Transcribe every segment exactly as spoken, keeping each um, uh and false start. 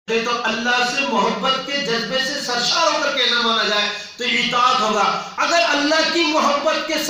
تو اللہ سے محبت کے جذبے سے سرشار ہو کر کے نہ مانا جائے تو اطاعت ہوگا. اگر اللہ کی محبت کے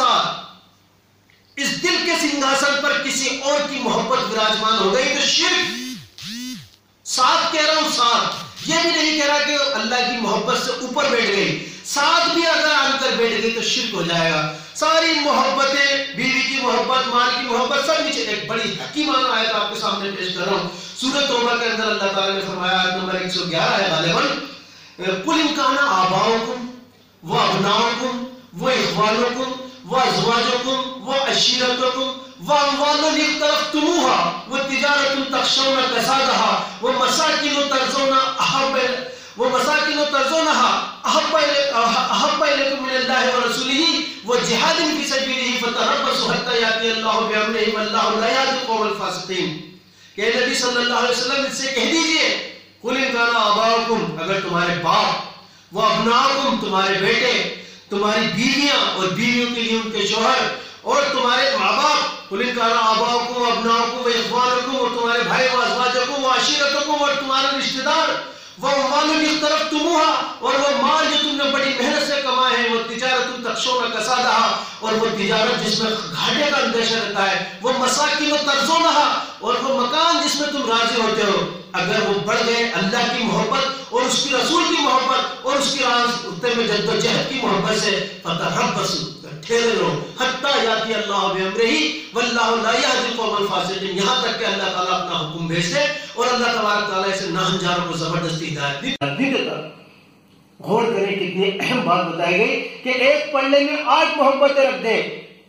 ساتھ اس دل کے سنگھاسن پر کسی اور کی محبت وراجمان ہو گئی تو شرک. ساتھ کہہ رہا ہوں، ساتھ یہ بھی نہیں کہہ رہا کہ اللہ کی محبت سے اوپر بیٹھ گئی، ساتھ بھی اگر آن کر بیٹھ گئی تو شرک ہو جائے گا. ساری محبتیں، بیوی کی محبت، مال کی محبت، سب نیچے. ایک بڑی حکیمانہ آیت آپ کے سامنے پیش کر رہا ہوں. سورۃ توبہ کے اندر اللہ تعالیٰ نے فرمایا، آیت نمبر ایک سو گیارہ ہے غالباً، قُلْ إِنْ كَانَ آبَاؤُكُمْ وَأَبْنَاؤُكُمْ وَإِخْوَانُكُمْ وَأَزْوَاجُكُمْ وَعَشِيرَتُكُمْ وَأَمْوَالٌ اقْتَرَفْتُمُوهَا وَتِجَارَةٌ تَخْشَوْنَ كَسَادَهَا وَمَسَاكِنُ تَرْضَوْنَ أَحَبَّ وَمَسَاكِنُ تَرْضَوْنَهَا أَحَبَّ إِلَيْكُم مِّنَ اللَّهِ وَرَسُولِهِ وَجِهَادٍ فِي سَبِيلِهِ فَتَرَبَّصُوا حَتَّىٰ يَأْتِيَ اللَّهُ بِأَمْرِهِ وَاللَّهُ لَا يَهْدِي الْقَوْمَ الْفَاسِقِينَ. کہ نبی صلی اللہ علیہ وسلم ان سے کہہ دیجئے، قُلْ إِنْ كَانَ آبَاؤُكُمْ، اگر تمہارے باپ، وَأَبْنَاؤُكُمْ، تمہارے بیٹے، تمہاری بیویاں اور بیویوں کے لیے ان کے شوہر، اور تمہارے ماں باپ، قُلْ إِنْ كَانَ آبَاؤُكُمْ وَأَبْنَاؤُكُمْ وَإِخْوَانُكُمْ، اور تمہارے بھائی وَأَزْوَاجُكُمْ وَعَشِيرَتُكُمْ، اور تمہارے رشتہ دار، وَأَمْوَالٌ اقْتَرَفْتُمُوهَا، اور وہ مال جو تم نے بڑی محنت سے کمائے ہیں، وَتِجَارَةٌ تَخْشَوْنَ كَسَادَهَا، اور وہ تجارت جس میں گھاٹے کا اندیشہ رہتا ہے، وہ مساکن ترضونها، اور وہ مکان جس میں تم راضی ہوتے ہو. اگر وہ بڑھ گئے اللہ کی محبت اور اس کی رسول کی محبت اور اس کی راستے میں جد و جہد کی محبت سے، فتربصوا، ٹھہرے رہو، حتیٰ یاتی اللہ بامرہ واللہ لا یہدی القوم الفاسقین، یہاں تک کہ اللہ تعالیٰ اپنا حکم بھیج دے اور اللہ تبارک تعالیٰ اسے ناہنجاروں کو زبردستی ہدایت نہیں دیتا. غور کریں کتنی اہم بات بتائی گئی کہ ایک پلڑے میں آٹھ محبتیں رکھ دیں.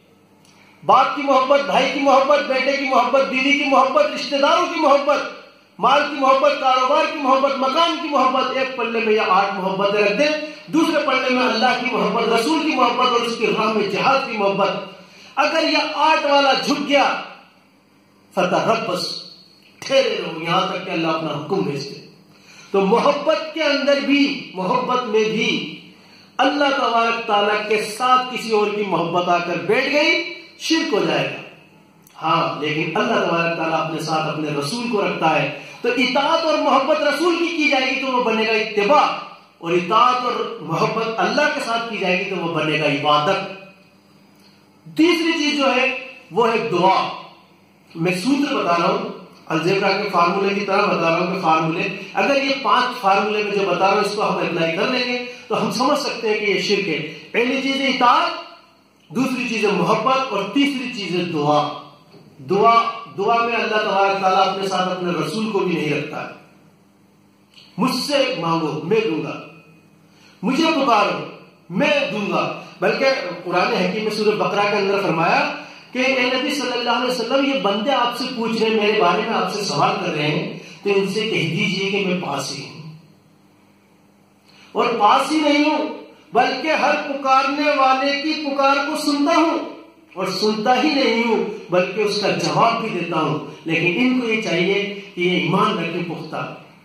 باپ کی محبت، بھائی کی محبت، بیٹے کی محبت، بیوی کی محبت، رشتہ داروں کی محبت، مال کی محبت، کاروبار کی محبت، مکان کی محبت. ایک پلڑے میں یہ آٹھ محبتیں رکھ دیں. دوسرے پلڑے میں اللہ کی محبت، رسول کی محبت اور اس کی راہ میں جہاد کی محبت. اگر یہ آٹھ والا جھک گیا، فتربص، ٹھہرے رہو یہاں تک کہ اللہ اپنا حکم بھیج دے. تو محبت کے اندر بھی، محبت میں بھی اللہ تبارک تعالیٰ کے ساتھ کسی اور کی محبت آ کر بیٹھ گئی، شرک ہو جائے گا. ہاں لیکن اللہ تبارک تعالیٰ اپنے ساتھ اپنے رسول کو رکھتا ہے تو اطاعت اور محبت رسول کی کی جائے گی تو وہ بنے گا اتباع، اور اطاعت اور محبت اللہ کے ساتھ کی جائے گی تو وہ بنے گا عبادت. تیسری چیز جو ہے وہ ہے دعا. میں سوتر بتا رہا ہوں، الجبرا کے فارمولے کی طرح بتا رہا ہوں کہ فارمولے، اگر یہ پانچ فارمولے میں جو بتا رہا ہوں اس کو ہم اپلائی کر لیں گے تو ہم سمجھ سکتے ہیں کہ یہ شرک ہے. پہلی چیز ہے اطاعت، دوسری چیز ہے محبت، اور تیسری چیز ہے دعا. دعا دعا میں اللہ تبارک تعالیٰ اپنے ساتھ اپنے رسول کو بھی نہیں رکھتا ہے. مجھ سے مانگو میں دوں گا، مجھے پکارو میں دوں گا. بلکہ قرآن حکیم میں سورہ بقرہ کے اندر فرمایا کہ اے نبی صلی اللہ علیہ وسلم، یہ بندے آپ سے پوچھ رہے ہیں، میرے بارے میں آپ سے سوال کر رہے ہیں، تو ان سے کہہ دیجئے کہ میں پاس ہی ہوں. اور پاس ہی نہیں ہوں بلکہ ہر پکارنے والے کی پکار کو سنتا ہوں، اور سنتا ہی نہیں ہوں بلکہ اس کا جواب بھی دیتا ہوں. لیکن ان کو یہ چاہیے کہ یہ ایمان رکھے پختہ.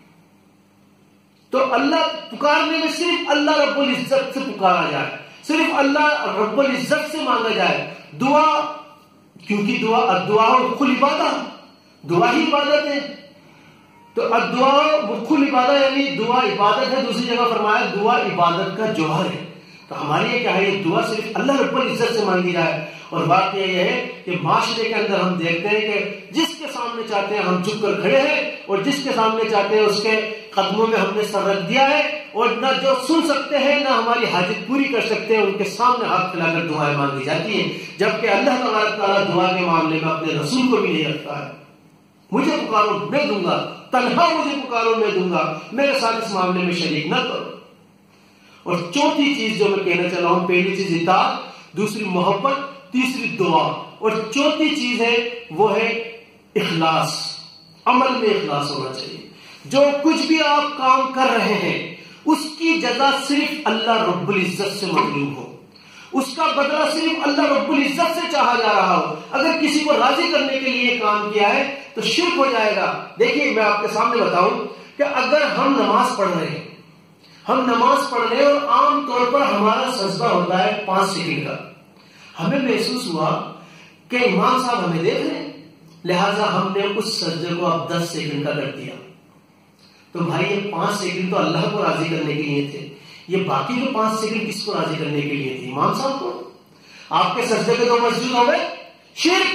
تو اللہ پکارنے میں صرف اللہ رب العزت سے پکارا جائے، صرف اللہ رب العزت سے مانگا جائے. دعا، کیونکہ دعا الدعاء مخل عبادت، دعا ہی عبادت ہے. تو الدعاء مخل عبادت یعنی دعا عبادت ہے. دوسری جگہ فرمایا دعا عبادت کا جوہر ہے. تو ہمارے یہ کیا ہے، یہ دعا صرف اللہ رب العزت سے مانگی جائے. اور بات یہ ہے کہ معاشرے کے اندر ہم دیکھتے ہیں کہ جس کے سامنے چاہتے ہیں ہم چپ کر کھڑے ہیں، اور جس کے سامنے چاہتے ہیں اس کے قدموں میں ہم نے سر رکھ دیا ہے، اور نہ جو سن سکتے ہیں نہ ہماری حاجت پوری کر سکتے ہیں ان کے سامنے ہاتھ پھیلا کر دعائیں مانگی جاتی ہیں. جبکہ اللہ تبارک تعالیٰ دعا کے معاملے میں اپنے رسول کو بھی نہیں رکھتا ہے. مجھے پکارو میں دوں گا، تنہا مجھے پکارو میں دوں گا، میرے ساتھ اس معاملے میں شریک نہ کرو. اور چوتھی چیز جو میں کہنا چاہ رہا ہوں، پہلی چیز اطاعت، دوسری محبت، تیسری دعا، اور چوتھی چیز ہے وہ ہے اخلاص. عمل میں اخلاص ہونا چاہیے. جو کچھ بھی آپ کام کر رہے ہیں اس کی جزا صرف اللہ رب العزت سے مطلوب ہو، اس کا بدلہ صرف اللہ رب العزت سے چاہا جا رہا ہو. اگر کسی کو راضی کرنے کے لیے کام کیا ہے تو شرک ہو جائے گا. دیکھیے میں آپ کے سامنے بتاؤں کہ اگر ہم نماز پڑھ رہے ہیں، ہم نماز پڑھ رہے ہیں اور عام طور پر ہمارا سجدہ ہوتا ہے پانچ سیکنڈ کا. ہمیں محسوس ہوا کہ امام صاحب ہمیں دیکھ رہے ہیں، لہٰذا ہم نے اس سجدے کو اب دس سیکنڈ کا کر دیا. تو بھائی یہ پانچ سیکنڈ تو اللہ کو راضی کرنے کے لیے تھے، یہ باقی جو پانچ سیکنڈ کس کو راضی کرنے کے لیے تھے؟ امام صاحب کو۔ آپ کے سجدے کے دو مسجد ہو گئے شرک۔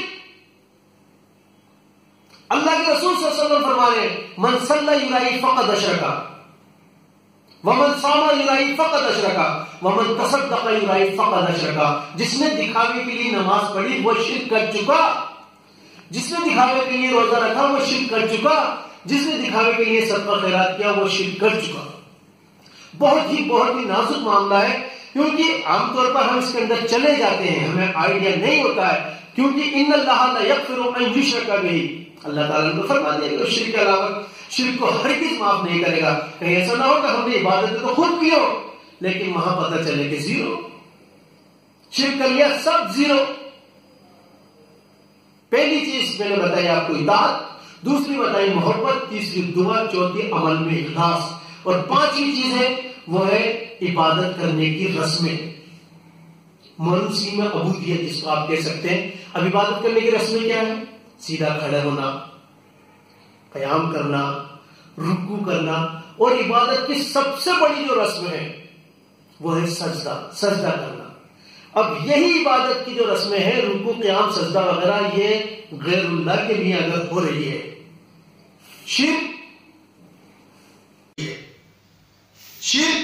اللہ کے رسول صلی اللہ علیہ وسلم فرما رہے ہیں من صلی یرائی فقد اشرکا ومن صام یرائی فقد اشرکا ومن تصدق یرائی فقد اشرکا۔ جس نے دکھاوے کے لیے نماز پڑھی وہ شرک کر چکا، جس نے دکھاوے کے لیے روزہ رکھا وہ شرک کر چکا، جس نے دکھاوے کے لیے صدقہ خیرات کیا وہ شرک کر چکا۔ بہت ہی بہت ہی نازک معاملہ ہے، کیونکہ عام طور پر ہم اس کے اندر چلے جاتے ہیں، ہمیں آئیڈیا نہیں ہوتا ہے، کیونکہ ان اللہ لا یغفر ان یشرک بہ، اللہ تعالیٰ نے تو فرما دیا کہ شرک کے علاوہ شرک کو ہرگز معاف نہیں کرے گا۔ کہیں ایسا نہ ہو کہ ہم نے عبادت تو خود کی ہو لیکن وہاں پتہ چلے کہ زیرو، شرک کر لیا سب زیرو۔ پہلی چیز میں نے بتائی آپ کو اطاعت، دوسری بتائی محبت، تیسری دعا، چوتھی عمل میں اخلاص، اور پانچویں چیز ہے وہ ہے عبادت کرنے کی رسمیں، موروثی میں عبودیت جس کو آپ کہہ سکتے ہیں۔ اب عبادت کرنے کی رسمیں کیا ہے؟ سیدھا کھڑے ہونا، قیام کرنا، رکوع کرنا، اور عبادت کی سب سے بڑی جو رسم ہے وہ ہے سجدہ، سجدہ کرنا۔ اب یہی عبادت کی جو رسمیں ہیں، رکوع، قیام، سجدہ وغیرہ، یہ غیر اللہ کے لیے اگر ہو رہی ہے شرک، شرک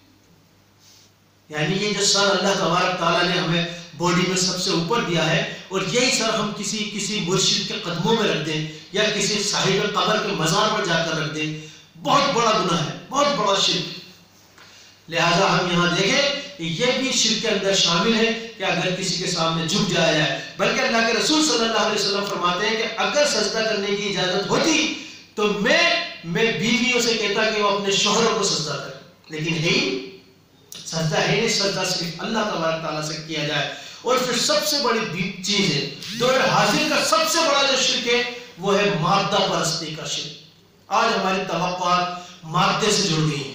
یعنی یہ جو سر اللہ تبارک تعالیٰ نے ہمیں باڈی میں سب سے اوپر دیا ہے، اور یہی سر ہم کسی کسی مرشد کے قدموں میں رکھ دیں یا کسی صاحب قبر کے مزار پر جا کر رکھ دیں، بہت بڑا گناہ ہے، بہت بڑا شرک۔ لہذا ہم یہاں دیکھیں یہ بھی شرک کے اندر شامل ہے کہ اگر کسی کے سامنے جھک جایا جائے، بلکہ اللہ کے رسول صلی اللہ علیہ وسلم فرماتے ہیں کہ اگر سجدہ کرنے کی اجازت ہوتی تو میں میں بیویوں سے کہتا کہ وہ اپنے شوہروں کو سجدہ کریں، لیکن ہے ہی سجدہ ہے نہیں، سجدہ صرف اللہ تبارک تعالیٰ سے کیا جائے۔ اور پھر سب سے بڑی چیز ہے دور حاضر کا سب سے بڑا جو شرک ہے وہ ہے مادہ پرستی کا شرک۔ آج ہماری توقعات مادے سے جڑ گئی ہیں۔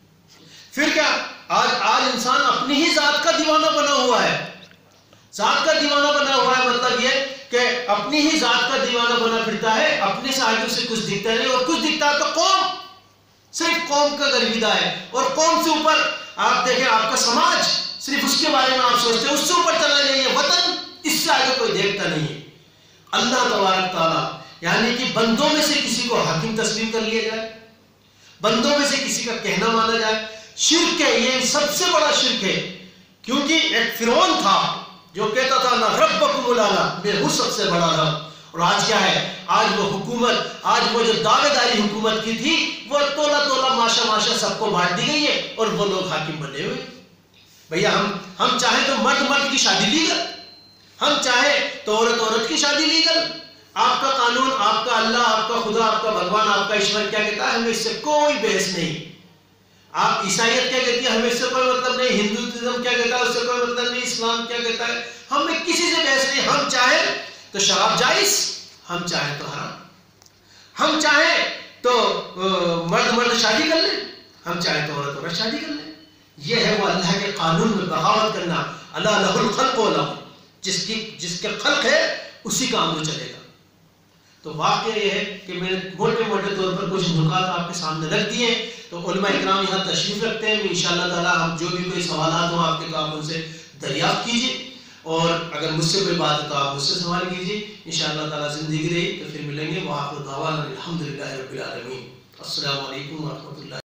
پھر کیا؟ آج آج انسان اپنی ہی ذات کا دیوانہ بنا ہوا ہے، ذات کا دیوانہ بنا ہوا ہے، مطلب یہ کہ اپنی ہی ذات کا دیوانہ بنا پھرتا ہے، اپنے سے آگے سے کچھ دکھتا نہیں، اور کچھ دکھتا ہے تو قوم، صرف قوم کا گرویدہ ہے، اور قوم سے اوپر آپ دیکھیں آپ کا سماج، صرف اس کے بارے میں آپ سوچتے ہیں، اس سے اوپر چلا جائیے وطن، اس سے آگے کوئی دیکھتا نہیں ہے۔ اللہ تبارک تعالیٰ یعنی کہ بندوں میں سے کسی کو حاکم تسلیم کر لیا جائے، بندوں میں سے کسی کا کہنا مانا جائے، شرک ہے، یہ سب سے بڑا شرک ہے۔ کیونکہ ایک فرعون تھا جو کہتا تھا نہ ربکم الاعلی، میں ہوں سب سے بڑا رب، اور آج کیا ہے؟ آج وہ حکومت، آج وہ جو دعوے داری حکومت کی تھی وہ تولا تولا ماشا ماشا سب کو بانٹ دی گئی ہے، اور وہ لوگ حاکم بنے ہوئے۔ بھیا ہم ہم چاہیں تو مرد مرد کی شادی لیگل، ہم چاہیں تو عورت عورت کی شادی لیگل، آپ کا قانون، آپ کا اللہ، آپ کا خدا، آپ کا بھگوان، آپ کا ایشور کیا کہتا ہے، ہمیں اس سے کوئی بحث نہیں۔ آپ عیسائیت کیا کہتی ہے، ہمیں اس سے کوئی مطلب نہیں، ہندوازم کیا کہتا ہے اس سے کوئی مطلب نہیں، اسلام کیا کہتا ہے، ہمیں کسی سے بحث نہیں۔ ہم چاہیں تو شراب جائز، ہم چاہیں تو حرام، ہم چاہیں تو مرد مرد شادی کر لیں، ہم چاہیں تو عورت عورت شادی کر لیں۔ یہ ہے وہ اللہ کے قانون میں بغاوت کرنا۔ اللہ لہ الخلق والامر، جس کی جس کے خلق ہے اسی کا عمل چلے گا۔ تو واقعہ یہ ہے کہ میں نے موٹے موٹے طور پر کچھ نکات آپ کے سامنے رکھ دیے ہیں، تو علماء اکرام یہاں تشریف رکھتے ہیں، انشاءاللہ تعالی ہم جو بھی کوئی سوالات ہوں آپ کے تو آپ ان سے دریافت کیجیے، اور اگر مجھ سے کوئی بات ہے تو آپ مجھ سے سوال کیجیے، انشاءاللہ تعالی زندگی رہی تو پھر ملیں گے۔ وآخر دعوانا الحمدللہ رب العالمین۔ السلام علیکم ورحمۃ اللہ۔